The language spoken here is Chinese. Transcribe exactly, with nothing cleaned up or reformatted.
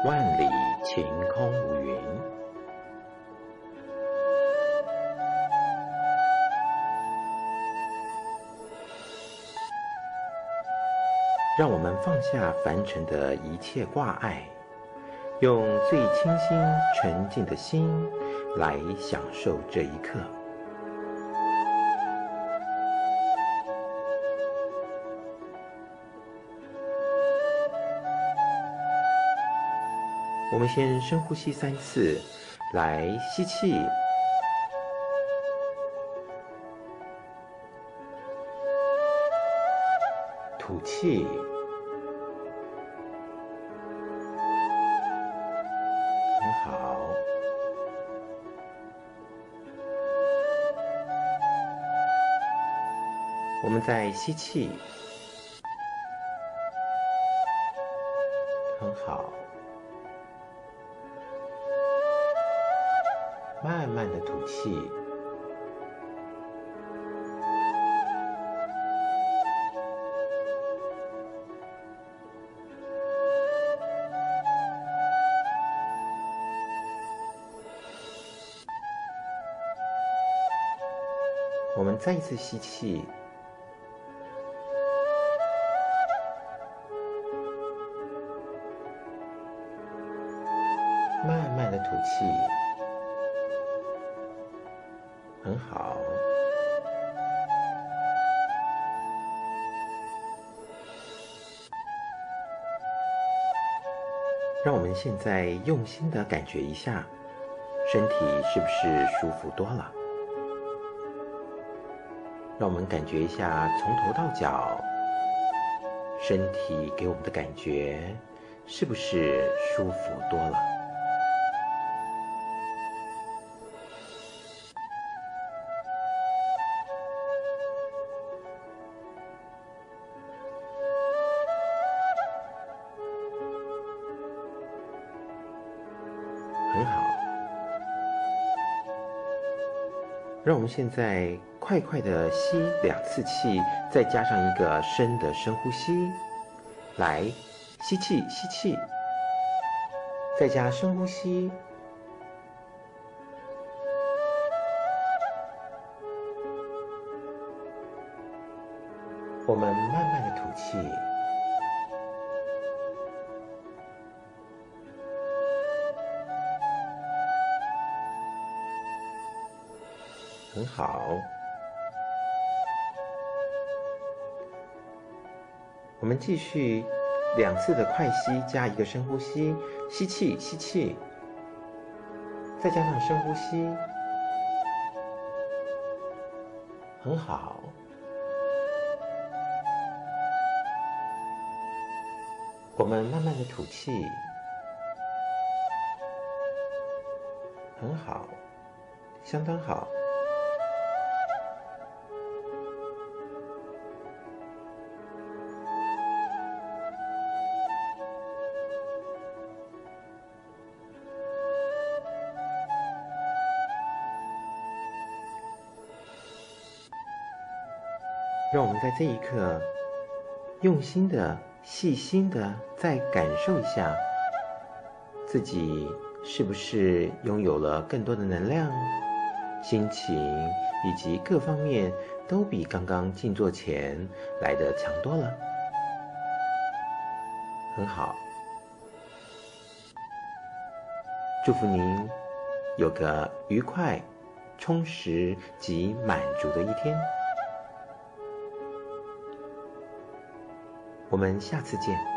万里晴空无云。让我们放下凡尘的一切挂碍，用最清新沉静的心来享受这一刻。我们先深呼吸三次，来吸气，吐气，很好。我们再吸气，很好。慢慢的吐气，我们再一次吸气，慢慢的吐气。很好，让我们现在用心的感觉一下，身体是不是舒服多了？让我们感觉一下从头到脚，身体给我们的感觉是不是舒服多了？很好，让我们现在快快的吸两次气，再加上一个深的深呼吸，来，吸气，吸气，再加深呼吸，我们慢慢的吐气。很好，我们继续两次的快吸加一个深呼吸，吸气，吸气，再加上深呼吸，很好。我们慢慢的吐气，很好，相当好。让我们在这一刻用心的、细心的再感受一下，自己是不是拥有了更多的能量、心情以及各方面都比刚刚静坐前来得强多了。很好，祝福您有个愉快、充实及满足的一天。我们下次见。